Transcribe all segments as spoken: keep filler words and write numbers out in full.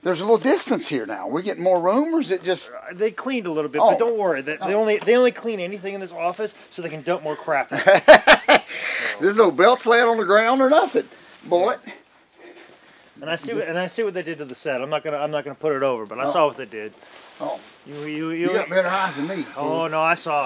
there's a little distance here now. We're getting more room, or is it just? Uh, they cleaned a little bit, Oh. but don't worry. They, they Oh. only they only clean anything in this office so they can dump more crap. In. There's no belts laying on the ground or nothing, boy. And I see what and I see what they did to the set. I'm not gonna I'm not gonna put it over, but I Oh. saw what they did. Oh, You you you, you. got better eyes than me. Oh no, I saw.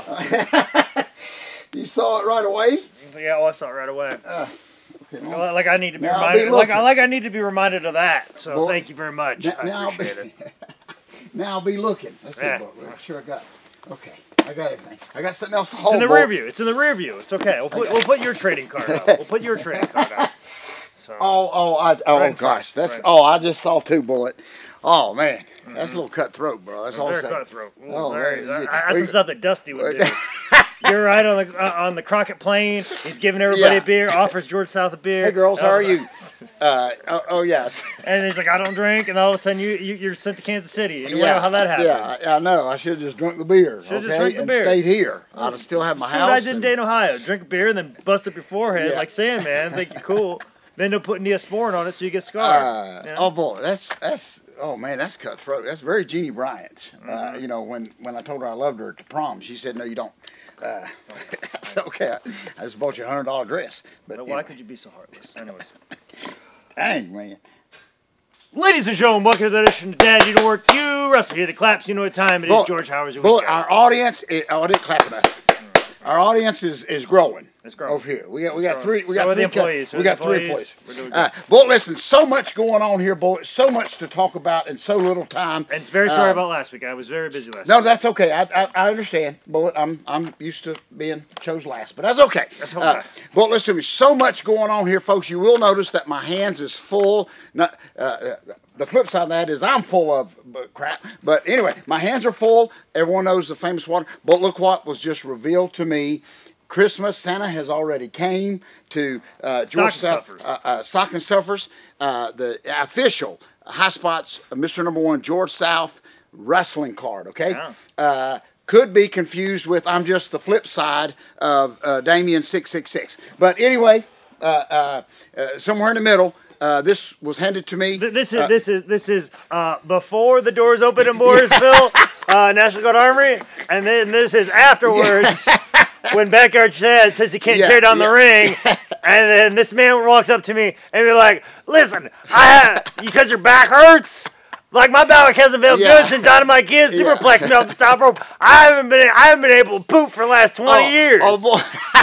You saw it right away. Yeah, oh, I saw it right away. Uh, okay, well, Like I need to be now reminded. be Like I looking. like I need to be reminded of that. So Boy, thank you very much. now, I now appreciate be, it. now I'll be looking. Let's see. Yeah. Boy, I'm sure I got. Okay, I got everything. I got something else to hold. It's in the boy. rear view. It's in the rear view. It's okay. We'll put we'll put your trading card out. We'll put your trading card out. So, Oh, oh, I, oh, Right in front, gosh, that's. right. Oh, I just saw two bullet. Oh man, that's a little cutthroat, bro. That's all I'm very saying. cutthroat. Ooh, Oh, very, man, you- that- that's we- some stuff that Dusty would do. You're right on the uh, on the Crockett plane. He's giving everybody Yeah. a beer. Offers George South a beer. Hey girls, how Uh, are you? Uh, oh, oh yes. And he's like, I don't drink. And all of a sudden, you, you you're sent to Kansas City. And you yeah, wonder how that happened. Yeah, I, I know. I should have just drunk the beer. Should've okay, just drank the and beer. stayed here. I'd have still have my That's house. what I did in and- Dayton, Ohio. Drink a beer and then bust up your forehead Yeah. like Sandman. Think you're cool. Then they'll put Neosporin on it so you get scarred. Uh, you know? Oh boy, that's that's oh man, that's cutthroat. That's very Jeannie Bryant. Uh, Mm-hmm. you know, when when I told her I loved her at the prom, she said, "No, you don't." Uh, it's okay. I, I just bought you a hundred dollar dress. But But anyway. why could you be so heartless? Anyways. Dang man. Ladies and gentlemen, welcome to the edition of Dad, You Don't Work, You Wrestle. Hear the claps, you know what time it is. Bull- George Howard's Bull, weekend. our audience, is, oh, I didn't clap enough. Our audience is, is growing. It's growing. Over here. We got we It's got growing. three. We So got are the three. employees. So we are the got three employees. employees. We're doing Uh, Bull, listen, so much going on here, Bull. So much to talk about in so little time. And very sorry Uh, about last week. I was very busy last No, week. that's okay. I, I I understand, Bullet. I'm I'm used to being chose last, but that's okay. That's okay. Uh, Bullet, listen to me. So much going on here, folks. You will notice that my hands is full. Not, uh, uh, the flip side of that is I'm full of uh, crap. But anyway, my hands are full. Everyone knows the famous water. But look what was just revealed to me. Christmas, Santa has already came to uh, George Stocking South, stuffers. uh, uh, Stocking Stuffers, uh, the official High Spots, uh, Mister Number One, George South wrestling card, okay? Yeah. Uh, could be confused with I'm just the flip side of uh, Damien six six six. But anyway, uh, uh, uh, somewhere in the middle, uh, this was handed to me. Th- This is Uh, this is this is uh, before the doors open in Morrisville, uh, National Guard Armory, and then this is afterwards when Backyard Chad says he can't Yeah, tear down the yeah. ring, and then this man walks up to me and be like, "Listen, I have, because your back hurts." Like my back hasn't felt Yeah. good since Dynamite Kid Yeah. superplexed me off the top rope. I haven't been I haven't been able to poop for the last twenty oh, years. Oh boy,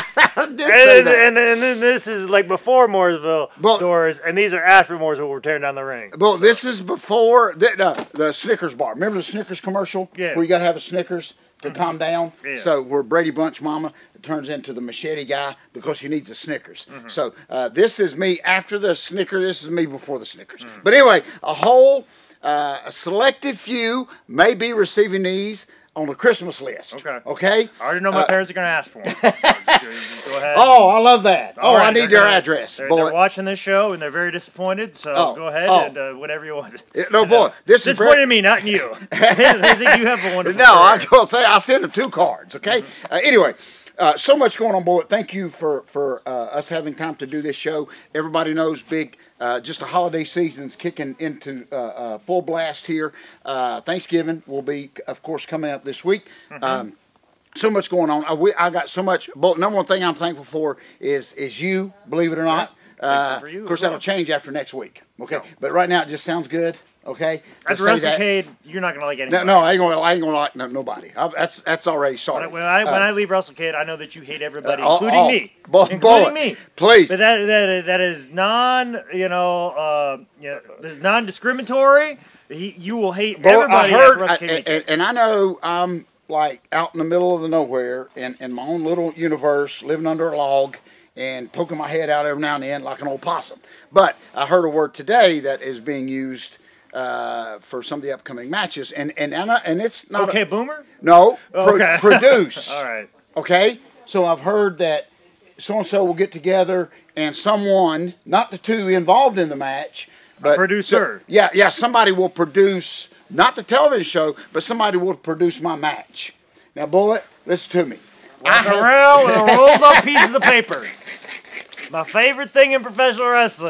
I did and, say then, that. and, then- and then this is like before Mooresville Well- doors, and these are after Mooresville. We're tearing down the ring. Well, this is before the, uh, the Snickers bar. Remember the Snickers commercial? Yeah. Where you got to have a Snickers to calm down? Yeah. So where Brady Bunch Mama turns into the machete guy because she needs a Snickers. Mm-hmm. So uh, this is me after the Snickers. This is me before the Snickers. Mm-hmm. But anyway, a whole uh, a selective few may be receiving these on the Christmas list. Okay. Okay? I already know my Uh, parents are going to ask for them. So just, just go ahead. Oh, I love that. All oh, right, I need they're their gonna- address. They're, Boy. they're watching this show and they're very disappointed. So Oh, go ahead oh. and uh, whatever you want. Yeah, no, boy, this is Disappointed very- in me, not in you. they think you have a wonderful No, I'm career. going to say I send them two cards, okay? Mm-hmm. Uh, anyway, uh, so much going on, boy. Thank you for, for uh, us having time to do this show. Everybody knows big, uh, just the holiday season's kicking into uh, uh, full blast here. Uh, Thanksgiving will be, of course, coming up this week. Mm-hmm. Um, so much going on. I, we, I got so much. But number one thing I'm thankful for is is you, believe it or not. Uh, for you of course, as well. that'll change after next week, okay? No. But right now, it just sounds good, okay? After Just say that. WrestleCade, you're not going to like No, anybody. no, I ain't gonna, I ain't gonna like no, nobody. I, that's that's already When I, started. when, I, when Uh, I leave WrestleCade, I know that you hate everybody, uh, oh, including oh, me. bo- including bullet, me. please. But that, that, that is non, you know, uh, you know, this is non-discriminatory. He, you will hate Well, everybody I heard, after I- WrestleCade and, weekend. and I know I'm like out in the middle of the nowhere in, in my own little universe, living under a log and poking my head out every now and then like an old possum. But I heard a word today that is being used uh, for some of the upcoming matches, and and and, I, and it's not Okay, a, Boomer? no pro- Okay. produce. All right. Okay, so I've heard that so and so will get together and someone, not the two involved in the match, but producer. so- yeah, yeah, somebody will produce not the television show, but somebody will produce my match. Now, Bullet, listen to me. I Walking have- around with a rolled up pieces of paper. My favorite thing in professional wrestling.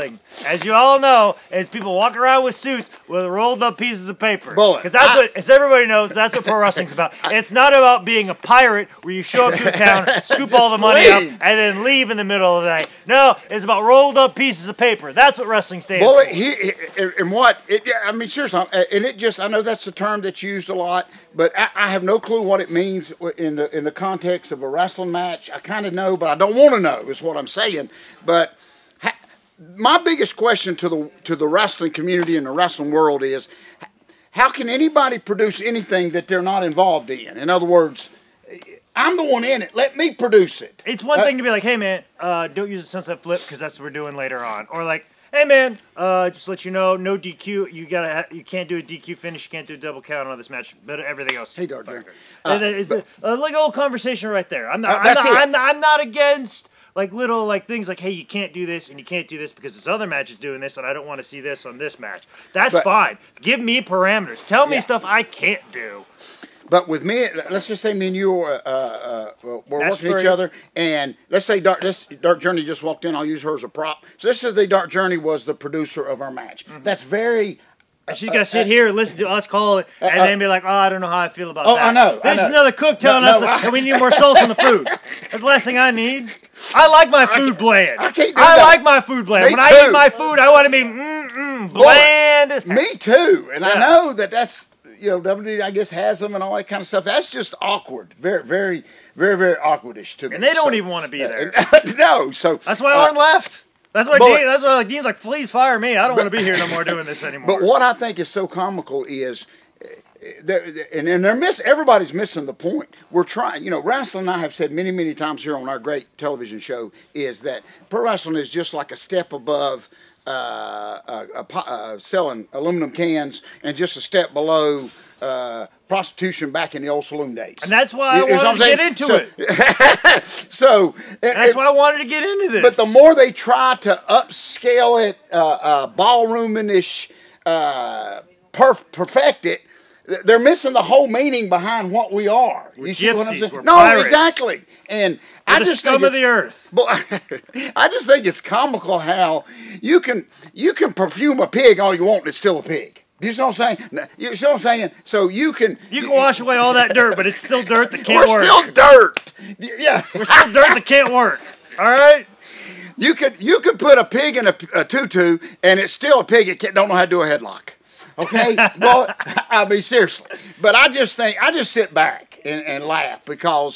as you all know, is people walk around with suits with rolled up pieces of paper. Bullet. Because that's I, what, as everybody knows, that's what pro wrestling's about. It's not about being a pirate where you show up to a town, scoop all the money up, and then leave in the middle of the night. No, it's about rolled up pieces of paper. That's what wrestling stands Bullet, for. he, he, and what, it, I mean, seriously, and it just, I know that's the term that's used a lot, but I, I have no clue what it means in the in the context of a wrestling match. I kind of know, but I don't want to know, is what I'm saying. But ha, my biggest question to the to the wrestling community and the wrestling world is, how can anybody produce anything that they're not involved in? In other words, I'm the one in it. Let me produce it. It's one uh, thing to be like, hey, man, uh, don't use a sunset flip because that's what we're doing later on. Or like, hey, man, uh, just let you know, no D Q. You gotta, ha you can't do a D Q finish. You can't do a double count on this match. But everything else. Hey, Dark uh, uh, but, uh, like a little conversation right there. I'm not. Uh, I'm, that's not it. I'm not. I'm not against like little like things like, hey, you can't do this and you can't do this because this other match is doing this and I don't want to see this on this match. That's but, fine. Give me parameters. Tell me yeah. stuff I can't do. But with me, let's just say me and you are, uh, uh, we're That's working for each you. other, and let's say Dark, this Dark Journey just walked in. I'll use her as a prop. So this is the Dark Journey was the producer of our match. Mm-hmm. That's very. And she's gonna sit here, listen to us call it, and uh, then be like, "Oh, I don't know how I feel about oh, that." I know. There's I know. another cook telling no, us no, that I, we need more salt in the food. That's the last thing I need. I like my food bland. I can't do I that. like my food bland. Me when too. I eat my food, I want to be mm mm bland as heck. Me too, and Yeah. I know that that's. You know, W W E, I guess, has them and all that kind of stuff. That's just awkward. Very, very, very, very awkwardish to me. And they don't so, even want to be there. Uh, no, so. That's why uh, Arn left. That's why. but, Dean, that's why like, Dean's like, please fire me. I don't want to be here no more doing this anymore. But what I think is so comical is, uh, they're, and, and they're miss. Everybody's missing the point. We're trying. You know, wrestling. I have said many, many times here on our great television show is that pro wrestling is just like a step above. Uh, uh, uh, uh, selling aluminum cans and just a step below uh, prostitution back in the old saloon days. And that's why I You- you know wanted what to I'm get into saying? it. So, so That's it, why I wanted to get into this. but the more they try to upscale it, uh, uh, ballroom-ish, uh, perf- perfect it, they're missing the whole meaning behind what we are. We're You see what I'm gypsies, saying? we're No, pirates. exactly. And We're I the just scum think of the it's- earth. Well, I just think it's comical how you can you can perfume a pig all you want, and it's still a pig. You see what I'm saying? No, You see what I'm saying? So you can You can wash away all that dirt, but it's still dirt that can't we're work. still dirt. Yeah, We're still dirt that can't work. All right? you could you could put a pig in a, a tutu, and it's still a pig. It can't, don't know how to do a headlock. Okay, well, I mean seriously. But I just think I just sit back and, and laugh because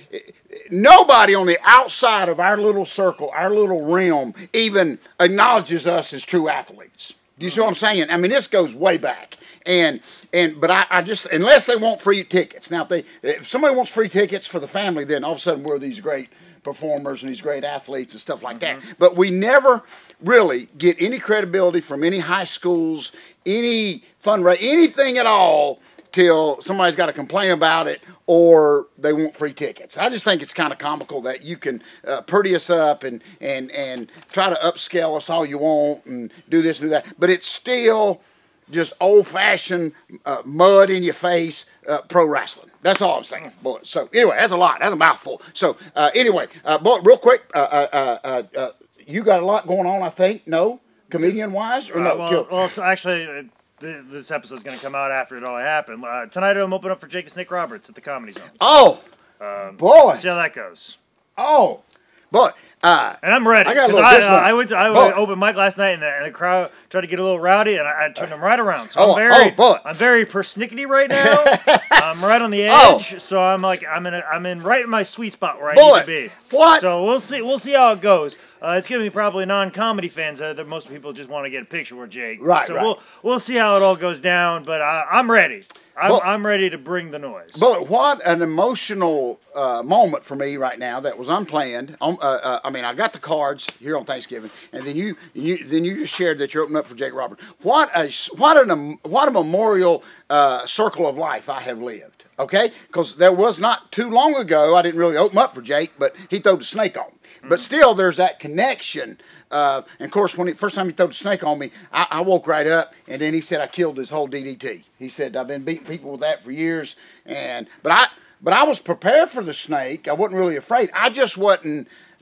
nobody on the outside of our little circle, our little realm, even acknowledges us as true athletes. Do you see what I'm saying? I mean, this goes way back. And and but I, I just unless they want free tickets. Now if they if somebody wants free tickets for the family, then all of a sudden we're these great performers and these great athletes and stuff like that. But we never really get any credibility from any high schools, any fundraiser, anything at all till somebody's got to complain about it or they want free tickets. I just think it's kind of comical that you can uh, pretty us up and, and, and try to upscale us all you want and do this and do that. But it's still just old-fashioned, uh, mud in your face uh, pro wrestling. That's all I'm saying, boy. So anyway, that's a lot. That's a mouthful. So uh, anyway, uh, boy, real quick, uh, uh, uh, uh, you got a lot going on, I think. No, comedian-wise, or no? Uh, well, well, it's actually, uh, th this episode's going to come out after it all happened. Uh, tonight I'm opening up for Jake the Snake Roberts at the Comedy Zone. Oh, Um, boy. See how that goes. Oh, boy. Uh, And I'm ready. I got a 'cause little I, this uh, one. I went to I Boy. went to open mic last night, and the, and the crowd tried to get a little rowdy, and I, I turned them right around. So Oh, I'm very, oh, boy. I'm very persnickety right now. I'm right on the Oh. edge, so I'm like, I'm in, a, I'm in right in my sweet spot where I Boy, need to be. what? So we'll see, we'll see how it goes. Uh, it's gonna be probably non-comedy fans uh, that most people just want to get a picture with Jake. Right, So right. we'll we'll see how it all goes down, but I, I'm ready. I'm, Well- I'm ready to bring the noise. But what an emotional uh, moment for me right now that was unplanned. Um, uh, uh, I mean, I got the cards here on Thanksgiving, and then you, you then you just shared that you're opening up for Jake Roberts. What a what an what a memorial uh, circle of life I have lived. Okay, because there was not too long ago I didn't really open up for Jake, but he threw the snake on me. Mm-hmm. But still, there's that connection. Uh, and of course, when the first time he threw the snake on me, I, I woke right up, and then he said I killed his whole D D T. He said I've been beating people with that for years, and but I but I was prepared for the snake. I wasn't really afraid. I just wasn't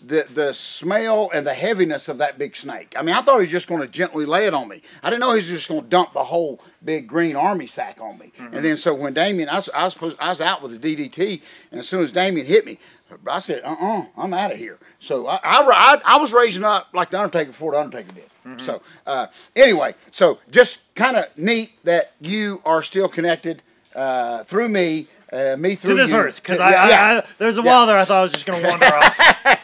the the smell and the heaviness of that big snake. I mean, I thought he was just going to gently lay it on me. I didn't know he was just going to dump the whole big green army sack on me. Mm-hmm. And then so when Damien, I was, I was supposed, I was out with the D D T, and as soon as Damien hit me, I said, uh-uh, I'm out of here. So I, I, I, I was raising up like the Undertaker before the Undertaker did. Mm-hmm. So uh, anyway, so just kind of neat that you are still connected uh, through me. Uh, me through to this you. earth, because yeah, I, yeah. I, there's a yeah. while there I thought I was just going to wander off.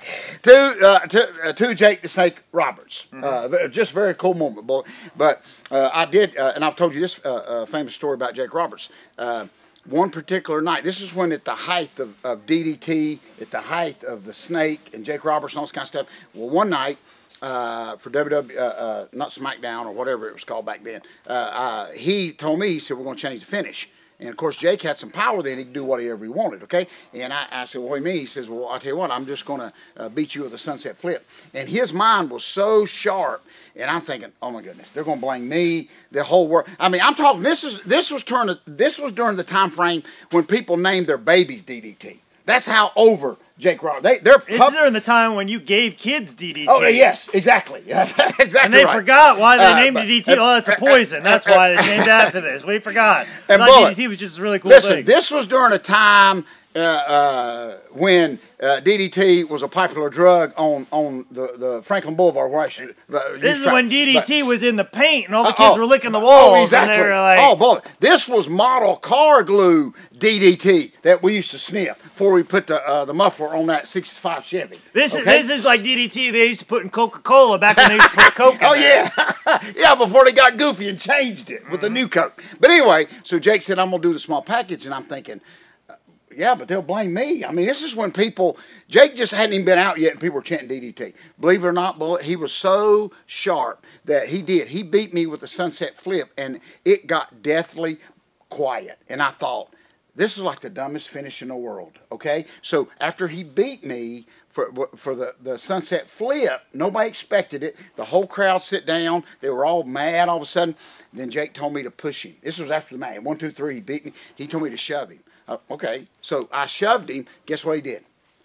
to, uh, to, uh, to Jake the Snake Roberts. Mm-hmm. Uh, just very cool moment, boy. But uh, I did, uh, and I've told you this uh, uh, famous story about Jake Roberts. Uh, one particular night, this is when at the height of, of D D T, at the height of the Snake and Jake Roberts and all this kind of stuff. Well, one night, Uh, for W W E, uh, uh, not SmackDown or whatever it was called back then, uh, uh, he told me, he said, we're going to change the finish. And, of course, Jake had some power then. He could do whatever he wanted, okay? And I, I said, well, what do you mean? He says, well, I'll tell you what, I'm just going to uh, beat you with a sunset flip. And his mind was so sharp, and I'm thinking, oh, my goodness, they're going to blame me, the whole world. I mean, I'm talking, this is this was, during the, this was during the time frame when people named their babies D D T. That's how over Jake Roberts. They, they're This is during the time when you gave kids D D T. Oh, yes, exactly. exactly And they right. forgot why they Uh, named but- it D D T. Oh, it's a poison. That's why they named after this. We forgot. I And thought Bullet, D D T was just a really cool listen, thing. this was during a time uh, uh, when uh, D D T was a popular drug on on the, the Franklin Boulevard. Where I should, uh, This is try, when D D T but, was in the paint and all the uh, kids oh, were licking the walls. Oh, exactly. And they were like, oh, Bullet. This was model car glue D D T that we used to sniff before we put the uh, the muffler on that sixty-five Chevy. This okay? is this is like D D T they used to put in Coca-Cola back when they used to put Coke in Oh, there. yeah. yeah, before they got goofy and changed it with the new Coke. But anyway, so Jake said, I'm going to do the small package. And I'm thinking, uh, yeah, but they'll blame me. I mean, this is when people, Jake just hadn't even been out yet and people were chanting D D T. Believe it or not, Bullet, he was so sharp that he did. He beat me with a sunset flip and it got deathly quiet. And I thought, this is like the dumbest finish in the world, okay? So after he beat me for for the, the sunset flip, nobody expected it. The whole crowd sit down. They were all mad all of a sudden. Then Jake told me to push him. This was after the match. One, two, three, he beat me. He told me to shove him. Uh, okay, so I shoved him. Guess what he did?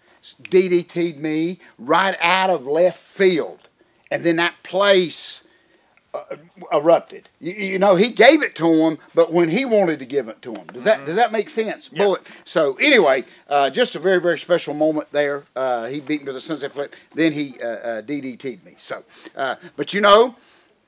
D D T'd me right out of left field. And then that place Uh, erupted. You, you know, he gave it to him, but when he wanted to give it to him. Does that mm-hmm. does that make sense? Yep. Bullet. So anyway, uh, just a very very special moment there. Uh, he beat me with a sunset flip. Then he uh, uh, D D T'd me. So, uh, but you know,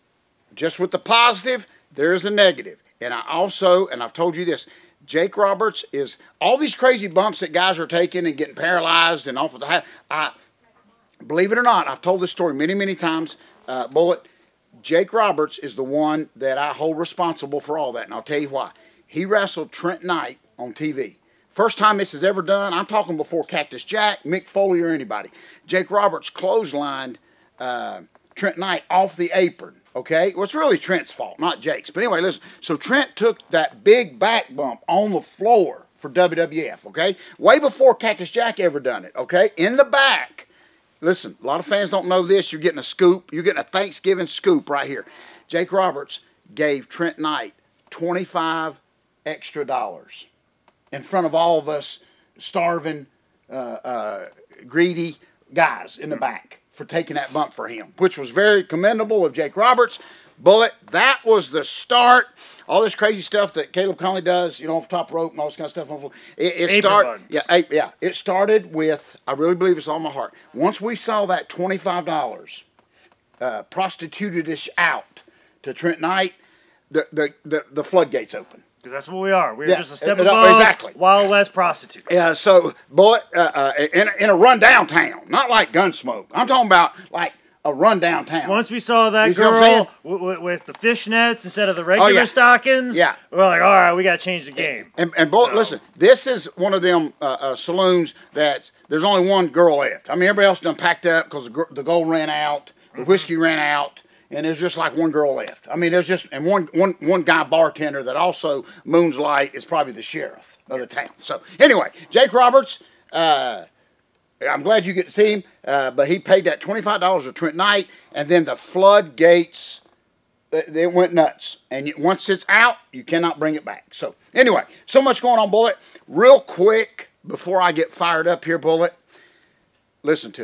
just with the positive, there is a negative. And I also, and I've told you this, Jake Roberts is all these crazy bumps that guys are taking and getting paralyzed and off of the high. I believe it or not, I've told this story many many times. Uh, Bullet. Jake Roberts is the one that I hold responsible for all that, and I'll tell you why. He wrestled Trent Knight on T V. First time this is ever done, I'm talking before Cactus Jack, Mick Foley, or anybody. Jake Roberts clotheslined uh, Trent Knight off the apron, okay? Well, it's really Trent's fault, not Jake's. But anyway, listen. So Trent took that big back bump on the floor for W W F, okay? Way before Cactus Jack ever done it, okay? In the back. Listen, a lot of fans don't know this. You're getting a scoop. You're getting a Thanksgiving scoop right here. Jake Roberts gave Trent Knight twenty-five extra dollars in front of all of us starving, uh, uh, greedy guys in the back for taking that bump for him, which was very commendable of Jake Roberts. Bullet, that was the start. All this crazy stuff that Caleb Conley does, you know, off top rope and all this kind of stuff. It, it started, yeah, yeah. It started with, I really believe it's on my heart. Once we saw that twenty-five dollars uh, prostituted us out to Trent Knight, the the the, the floodgates open. Because that's what we are. We're yeah, just a step it, it, above exactly. Wild West prostitutes. Yeah, so, Bullet, uh, uh, in, in a rundown town, not like Gunsmoke. I'm talking about like a rundown town. Once we saw that you girl with, with the fishnets instead of the regular oh, yeah. stockings, yeah. we're like, all right, we got to change the game. And, and Bullet, so. listen, this is one of them uh, uh, saloons that's, there's only one girl left. I mean, everybody else done packed up because the, the gold ran out, the mm-hmm. whiskey ran out, and there's just like one girl left. I mean, there's just, and one, one, one guy bartender that also moonlight is probably the sheriff of the town. So, anyway, Jake Roberts, uh, I'm glad you get to see him, uh, but he paid that twenty-five dollars to Trent Knight, and then the floodgates, they went nuts. And once it's out, you cannot bring it back. So, anyway, so much going on, Bullet. Real quick, before I get fired up here, Bullet, listen to me.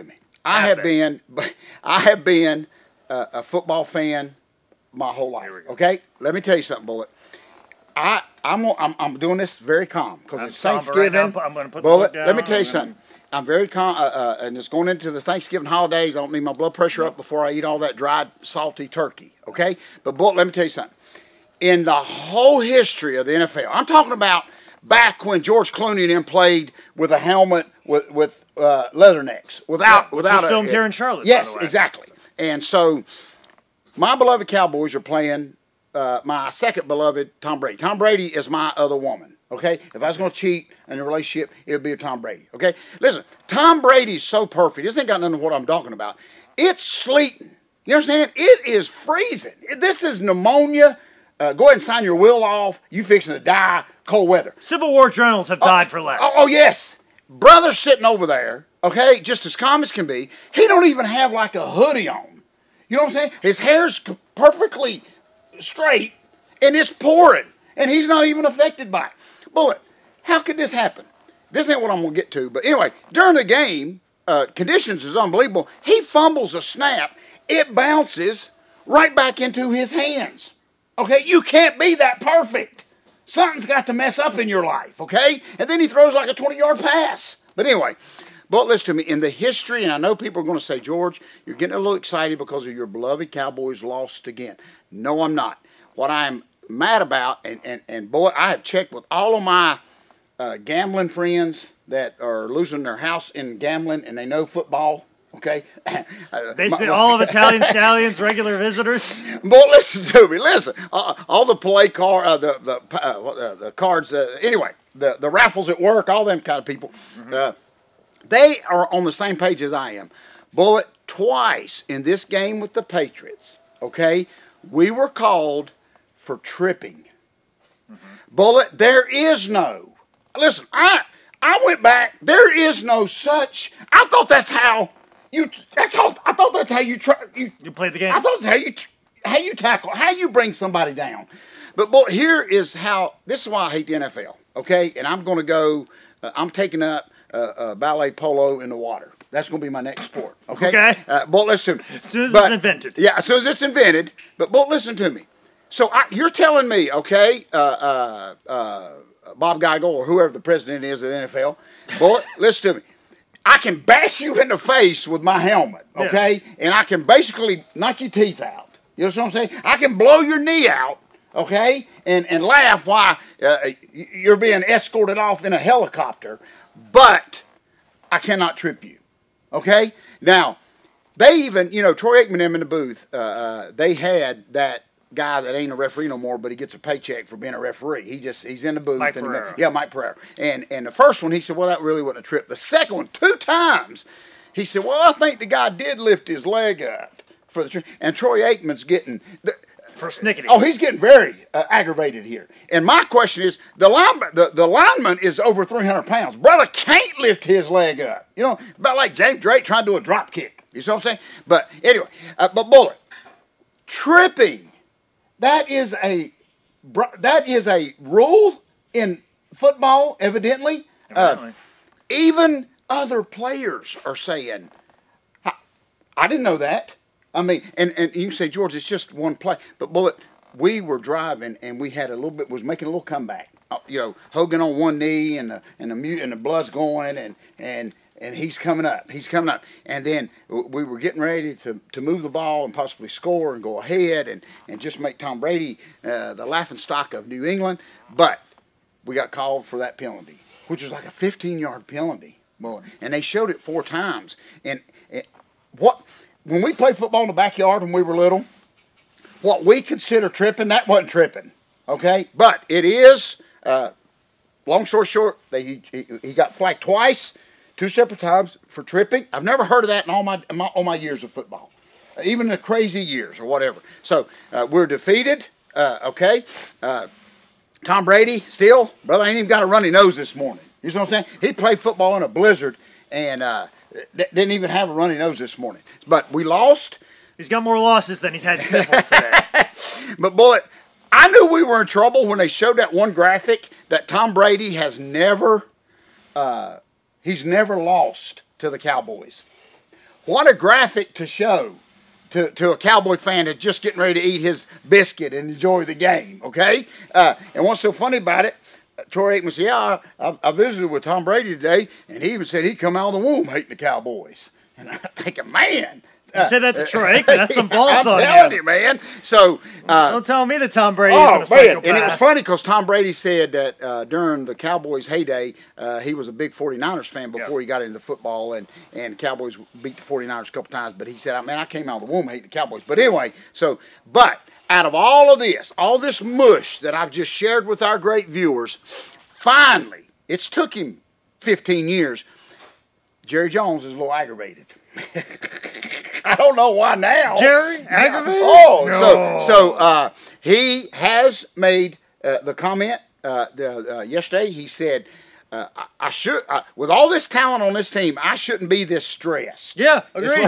I Have have they? been, I have been a, a football fan my whole life. Here we go. Okay, let me tell you something, Bullet. I I'm I'm, I'm doing this very calm because I'm it's somber right Thanksgiving. now. I'm gonna put the Bullet. book Let me down. tell you I'm gonna- something. I'm very calm, uh, uh, and it's going into the Thanksgiving holidays. I don't need my blood pressure up before I eat all that dried, salty turkey. Okay, but Bullet, let me tell you something. In the whole history of the N F L, I'm talking about back when George Clooney and them played with a helmet with with uh, leathernecks, without Yeah, which without was a, filmed here in Charlotte, by Yes, the way. exactly. And so, my beloved Cowboys are playing uh, my second beloved Tom Brady. Tom Brady is my other woman. Okay, if I was going to cheat in a relationship, it would be a Tom Brady. Okay, listen, Tom Brady's so perfect. This ain't got nothing to what I'm talking about. It's sleeting. You understand? It is freezing. This is pneumonia. Uh, go ahead and sign your will off. You fixing to die. Cold weather. Civil War journals have died oh, for less. Oh, oh, yes. Brother's sitting over there, okay, just as calm as can be. He don't even have like a hoodie on. You know what I'm saying? His hair's perfectly straight, and it's pouring, and he's not even affected by it. Bullet, how could this happen? This ain't what I'm going to get to, but anyway, during the game, uh, conditions is unbelievable. He fumbles a snap. It bounces right back into his hands. Okay, you can't be that perfect. Something's got to mess up in your life, okay? And then he throws like a twenty-yard pass. But anyway, but listen to me. In the history, and I know people are going to say, George, you're getting a little excited because of your beloved Cowboys lost again. No, I'm not. What I'm mad about, and, and, and boy, I have checked with all of my uh, gambling friends that are losing their house in gambling, and they know football. Okay, Basically, all of Italian Stallions regular visitors. Boy, listen to me. Listen, uh, all the play card, uh, the the uh, uh, the cards. Uh, anyway, the the raffles at work, all them kind of people. Mm-hmm. uh, they are on the same page as I am. Bullet, twice in this game with the Patriots. Okay, we were called for tripping. Mm-hmm. Bullet, there is no. Listen, I I went back. There is no such. I thought that's how. You, that's how, I thought that's how you try. You, You played the game. I thought that's how you how you tackle, how you bring somebody down. But boy, here is how. This is why I hate the N F L. Okay, and I'm going to go. Uh, I'm taking up uh, uh, ballet polo in the water. That's going to be my next sport. Okay. Okay. Uh, but listen to me. As soon as but, it's invented. Yeah, as soon as it's invented. But but listen to me. So I, you're telling me, okay, uh, uh, uh, Bob Geigel or whoever the president is of the N F L. Boy, listen to me. I can bash you in the face with my helmet, okay? Yeah. And I can basically knock your teeth out. You know what I'm saying? I can blow your knee out, okay? And and laugh while uh, you're being escorted off in a helicopter. But I cannot trip you, okay? Now, they even, you know, Troy Aikman in the booth, uh, uh, they had that guy that ain't a referee no more, but he gets a paycheck for being a referee. He just he's in the booth. Mike and Pereira. Yeah, Mike Pereira. And and the first one he said, well, that really wasn't a trip. The second one, two times, he said, well, I think the guy did lift his leg up for the trip. And Troy Aikman's getting the, for snickety. Oh, he's getting very uh, aggravated here. And my question is, the lineman, the, the lineman is over three hundred pounds. Brother can't lift his leg up. You know, about like James Drake trying to do a drop kick. You see what I'm saying? But anyway, uh, but Bullet, tripping. That is a that is a rule in football, evidently. Evidently. Uh, even other players are saying, I, I didn't know that. I mean, and, and you can say, George, it's just one play. But, Bullet, we were driving, and we had a little bit, was making a little comeback. Uh, you know, Hogan on one knee, and the, and the, mute, and the blood's going, and, and, and he's coming up. He's coming up. And then we were getting ready to, to move the ball and possibly score and go ahead and, and just make Tom Brady uh, the laughingstock of New England. But we got called for that penalty, which was like a fifteen-yard penalty. And they showed it four times. And, and what when we played football in the backyard when we were little, what we consider tripping, that wasn't tripping. Okay? But it is, uh, long story short, they, he, he got flagged twice. Two separate times for tripping. I've never heard of that in all my, in my all my years of football, uh, even the crazy years or whatever. So uh, we're defeated. Uh, okay, uh, Tom Brady still, brother, ain't even got a runny nose this morning. You know what I'm saying? He played football in a blizzard and uh, didn't even have a runny nose this morning. But we lost. He's got more losses than he's had sniffles today. But Bullet, I knew we were in trouble when they showed that one graphic that Tom Brady has never. Uh, He's never lost to the Cowboys. what a graphic to show to, to a Cowboy fan that's just getting ready to eat his biscuit and enjoy the game, okay? Uh, and what's so funny about it, Troy Aikman said, yeah, I, I visited with Tom Brady today, and he even said he'd come out of the womb hating the Cowboys. And I'm thinking, man. You said that to Troy Aikman. That's some balls I'm on you. I'm telling you, man. So uh, don't tell me that Tom Brady oh, is a man. psychopath. And it was funny because Tom Brady said that uh, during the Cowboys' heyday, uh, he was a big forty-niners fan before yeah. he got into football, and, and the Cowboys beat the forty-niners a couple times. But he said, man, I came out of the womb hating the Cowboys. But anyway, so, but out of all of this, all this mush that I've just shared with our great viewers, finally, it's took him fifteen years, Jerry Jones is a little aggravated. I don't know why now. Jerry? Aggravated? Oh, no. so so uh, he has made uh, the comment uh, the, uh, yesterday. He said, uh, I, I should, uh, with all this talent on this team, I shouldn't be this stressed. Yeah, agreed.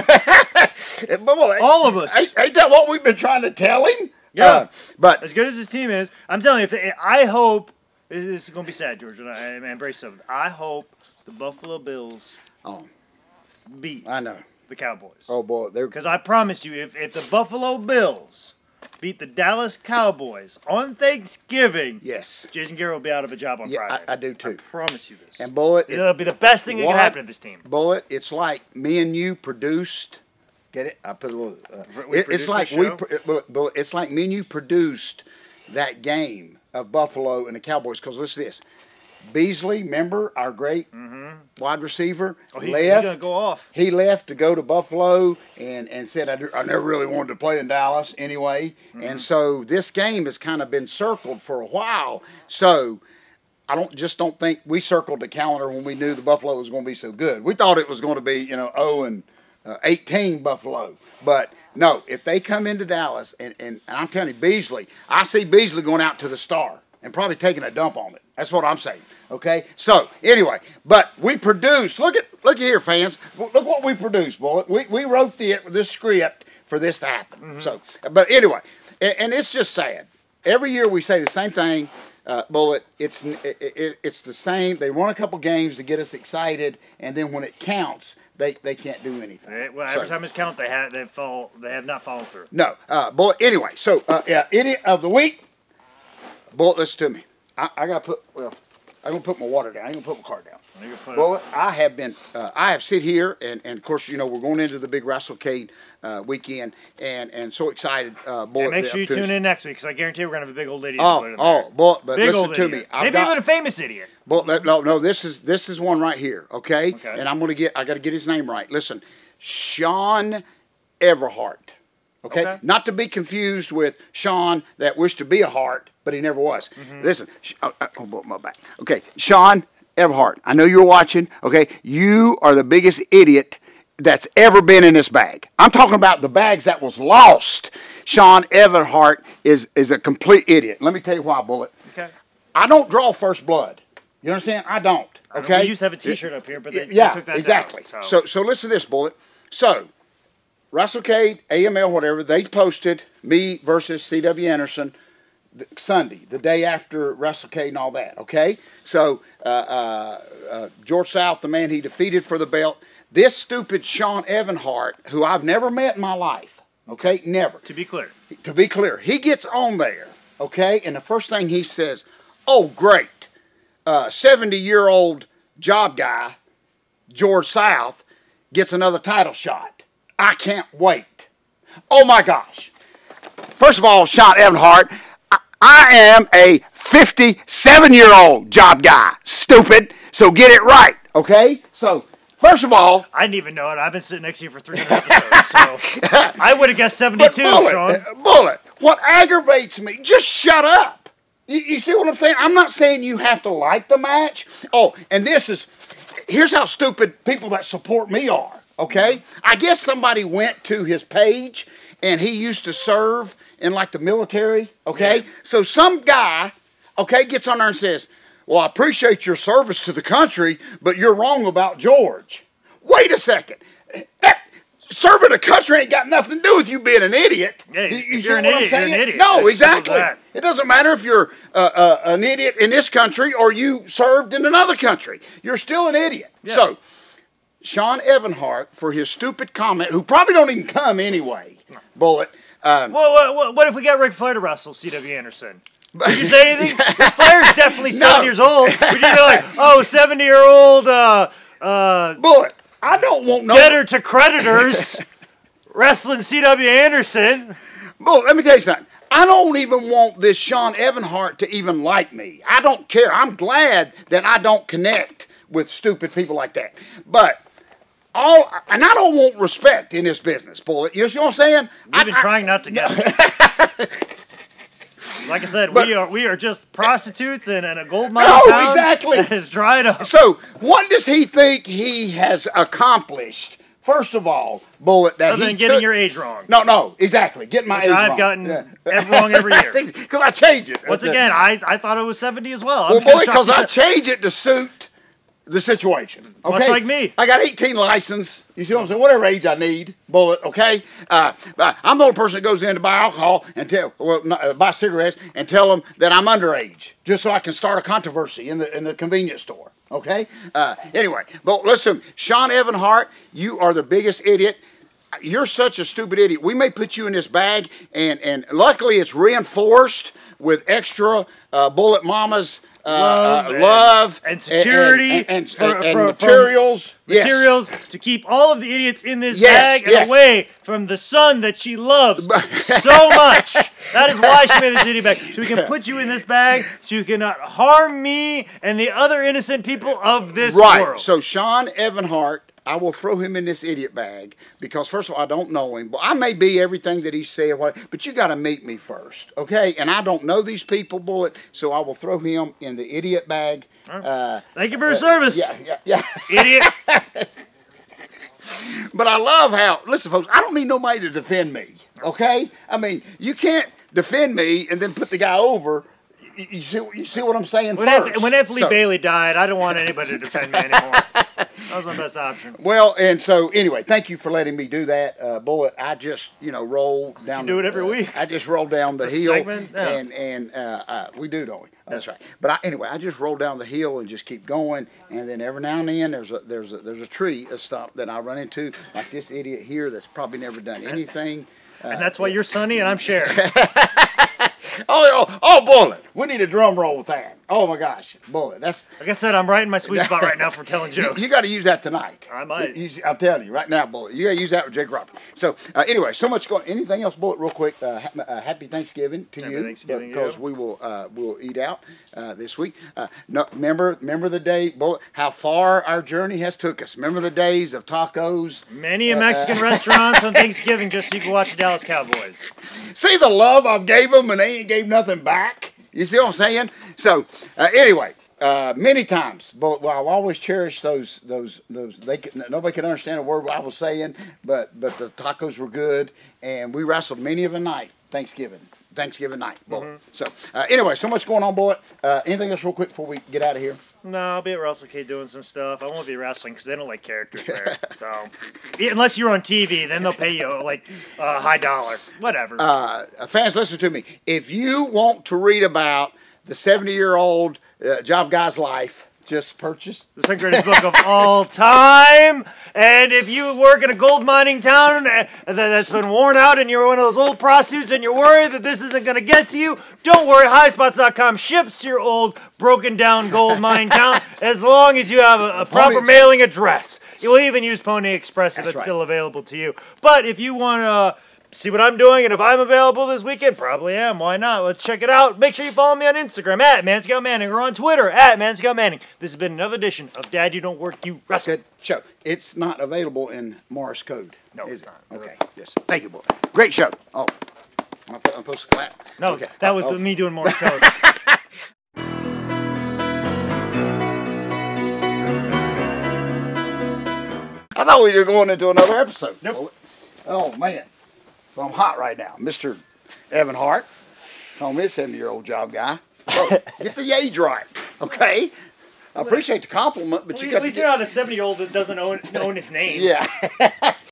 All of us. Ain't, ain't that what we've been trying to tell him? Yeah. Uh, but as good as his team is, I'm telling you, if they, I hope, this is going to be sad, George, and I, I embrace something. I hope the Buffalo Bills oh, beat I know. the Cowboys. Oh, boy. Because I promise you, if, if the Buffalo Bills beat the Dallas Cowboys on Thanksgiving, yes, Jason Garrett will be out of a job on yeah, Friday. I, I do too. I promise you this. And Bullet, it'll be the best thing that can happen to this team. Bullet, it's like me and you produced. Get it? I put a little. Uh, it, it's like we. Bullet, it's like me and you produced that game of Buffalo and the Cowboys. Because listen to this. Beasley, remember our great mm-hmm. wide receiver, oh, he, left. He's gonna go off. He left to go to Buffalo and, and said, I, do, I never really wanted to play in Dallas anyway. Mm-hmm. And so this game has kind of been circled for a while. So I don't just don't think we circled the calendar when we knew the Buffalo was going to be so good. We thought it was going to be, you know, oh and eighteen Buffalo. But no, if they come into Dallas, and, and, and I'm telling you, Beasley, I see Beasley going out to the Star and probably taking a dump on it. That's what I'm saying. Okay, so anyway, but we produced. Look at look here, fans. Look what we produced, Bullet. We we wrote the this script for this to happen. Mm-hmm. So, but anyway, and, and it's just sad. Every year we say the same thing, uh, Bullet. It's it, it, it's the same. They won a couple games to get us excited, and then when it counts, they they can't do anything. They, well, every so, time it's count, they have they fall. They have not followed through. No, uh, Bullet. Anyway, so uh, yeah, idiot of the week. Bullet, listen to me. I, I gotta put well. I'm gonna put my water down. I'm gonna put my car down. Well, I have been. Uh, I have sit here, and, and of course, you know, we're going into the big WrestleCade uh, weekend, and and so excited. Uh, yeah, make sure you tune in next week, because I guarantee we're gonna have a big old idiot. Oh, oh, boy, but big listen to idiot. me. I've Maybe got, even a famous idiot. But no, no, this is this is one right here. Okay, okay. And I'm gonna get. I got to get his name right. Listen, Sean Everhart. Okay? okay, not to be confused with Sean that wished to be a heart, but he never was. Mm-hmm. Listen, oh, oh, my back. Okay, Sean Everhart, I know you're watching. Okay, you are the biggest idiot that's ever been in this bag. I'm talking about the bags that was lost. Sean Everhart is is a complete idiot. Let me tell you why, Bullet. Okay, I don't draw first blood. You understand? I don't. Okay, I know we used to have a T-shirt up here, but they, yeah, they took that exactly. down, so. so so listen to this, Bullet. So. WrestleCade, A M L, whatever, they posted me versus C W Anderson the, Sunday, the day after WrestleCade and all that, okay? So, uh, uh, uh, George South, the man he defeated for the belt, this stupid Sean Everhart, who I've never met in my life, okay? Never. To be clear. To be clear. He gets on there, okay? And the first thing he says, oh, great, uh, seventy-year-old job guy, George South, gets another title shot. I can't wait. Oh, my gosh. First of all, Sean Everhart, I, I am a fifty-seven-year-old job guy. Stupid. So get it right, okay? So, first of all. I didn't even know it. I've been sitting next to you for three hundred episodes, so I would have guessed seventy-two, Bullet, Sean. Bullet, what aggravates me, just shut up. You, you see what I'm saying? I'm not saying you have to like the match. Oh, and this is, here's how stupid people that support me are. Okay, I guess somebody went to his page, and he used to serve in like the military. Okay, yeah. So some guy, okay, gets on there and says, "Well, I appreciate your service to the country, but you're wrong about George." Wait a second, that serving the country ain't got nothing to do with you being an idiot. Yeah, you, you if see you're an what idiot, I'm saying? you're an idiot. No, That's exactly. It doesn't matter if you're uh, uh, an idiot in this country or you served in another country. You're still an idiot. Yeah. So. Sean Evanhart for his stupid comment, who probably don't even come anyway, Bullet. Um, Well, what, what, what if we got Ric Flair to wrestle C W Anderson? Would you say anything? Ric Flair's definitely No. seven years old. Would you be like, oh, seventy-year-old uh, uh, Bullet, I don't want no... debtor to creditors wrestling C W Anderson? Bullet, let me tell you something. I don't even want this Sean Evanhart to even like me. I don't care. I'm glad that I don't connect with stupid people like that. But... All, and I don't want respect in this business, Bullet. You see what I'm saying? We've been I, trying not to get it. Like I said, But- we are we are just prostitutes in, in a gold mine No, town exactly. that is dried up. So, what does he think he has accomplished? First of all, Bullet, that Other he than getting took- your age wrong. No, no, exactly. Getting my Which age I've wrong. gotten ev- wrong every year. Because I change it. Once again, I, I thought it was seventy as well. I'm well, kinda boy, shocked because you I said- change it to suit the situation. Okay? Much like me. I got eighteen license. You see what I'm saying? Whatever age I need, Bullet. Okay. Uh, but I'm the only person that goes in to buy alcohol and tell, well, not, uh, buy cigarettes and tell them that I'm underage, just so I can start a controversy in the in the convenience store. Okay. Uh, anyway, but listen, Sean Evanhart, you are the biggest idiot. You're such a stupid idiot. We may put you in this bag, and and luckily it's reinforced with extra uh, Bullet Mama's. Uh, Love uh, and- love and security and, and, and, for- and- and for- materials, yes. materials to keep all of the idiots in this Yes, bag and yes. away from the son that she loves so much. That is why she made this idiot bag. So we can put you in this bag so you cannot harm me and the other innocent people of this Right. world. So Sean Evanhart, I will throw him in this idiot bag because first of all, I don't know him. But I may be everything that he said, what- but you got to meet me first, okay? And I don't know these people, Bullet, so I will throw him in the idiot bag. Uh, Thank you for your service, yeah, yeah, yeah. idiot. But I love how, listen, folks, I don't need nobody to defend me, okay? I mean, you can't defend me and then put the guy over. You, you see, you see what I'm saying When first? F, when F. Lee So- Bailey died, I don't want anybody to defend me anymore. That was my best option. Well, and so anyway, thank you for letting me do that, uh, Bullet. I just, you know, roll down. You do the, it every uh, week. I just roll down the It's a hill, segment? Yeah. and and uh, uh, we do, don't we? That's right. But I, anyway, I just roll down the hill and just keep going, and then every now and then there's a there's a there's a tree, a stump that I run into, like this idiot here that's probably never done anything. Uh, And that's why you're Sonny and I'm Cher. oh, oh, oh, Bullet! We need a drum roll with that. Oh my gosh, Bullet! That's Like I said, I'm right in my sweet spot right now for telling You, jokes. you got to use that tonight. I might. You- you- I'm telling you right now, Bullet. You got to use that with Jake Roberts. So uh, anyway, so much going. Anything else, Bullet? Real quick. Uh, ha- uh, happy Thanksgiving to Happy you, Thanksgiving, because you. we will uh, we'll eat out uh, this week. Uh, no, remember remember the day, Bullet. How far our journey has took us. Remember the days of tacos. Many a Mexican restaurants on Thanksgiving just so you can watch the Dallas Cowboys. See the love I've gave them, and they ain't gave nothing back. You see what I'm saying? So uh, anyway. Uh, many times, but well, I'll always cherish those those those. They could, nobody can understand a word what I was saying, but but the tacos were good, and we wrestled many of a night Thanksgiving Thanksgiving night, boy. Mm-hmm. So uh, anyway, so much going on, boy. Uh, anything else, real quick, before we get out of here? No, I'll be at WrestleCade doing some stuff. I won't be wrestling because they don't like characters there. So, yeah, unless you're on T V, then they'll pay you like a uh, high dollar. Whatever. Uh, fans, listen to me. If you want to read about the seventy-year-old uh, job guy's life, just purchase. The second greatest book of all time. And if you work in a gold mining town uh, that's been worn out and you're one of those old prostitutes and you're worried that this isn't going to get to you, don't worry. high spots dot com ships to your old broken down gold mine town as long as you have a, a proper Pony- mailing address. You'll even use Pony Express if That's it's right. still available to you. But if you want to see what I'm doing, and if I'm available this weekend, probably am. Why not? Let's check it out. Make sure you follow me on Instagram at Manscout Manning or on Twitter at Manscout Manning. This has been another edition of Dad, You Don't Work, You Wrestle. Good show. It's not available in Morse code. No, is it's it? not. Okay. Yes. Thank you, boy. Great show. Oh, I'm I'm supposed to clap. No, Okay. that was Oh, the, me doing Morse code. I thought we were going into another episode. Nope. Oh man, so I'm hot right now, Mister Evanhart. Call me a seventy-year-old job guy. So, get the age right, okay? I appreciate the compliment, but you got At to least get, you're not a seventy-year-old that doesn't own, own his name. yeah.